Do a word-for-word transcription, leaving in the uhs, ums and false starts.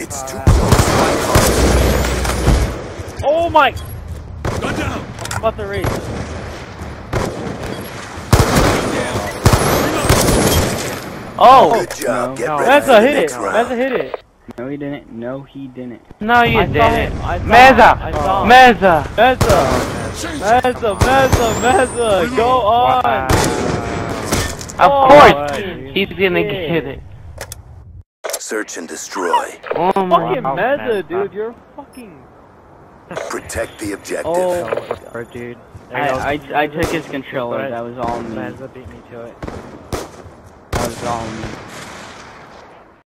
It's too close. Oh my! Gun down. I'm about to race. Oh! Good job. No. Get No. ready That's for a the hit next it. round. That's a hit it. No, he didn't. No, he didn't. No, you I saw didn't. him. I saw Meza! him. I saw him. Meza! Meza! Meza! Meza! Meza! Go on! Of Oh, course! my He's gonna shit. get it. Search and destroy. Oh my Fucking god. Meza, dude. You're fucking. Protect the objective. Oh. dude. I, I, I took his controller. That was all me. Meza beat me to it. That was all me.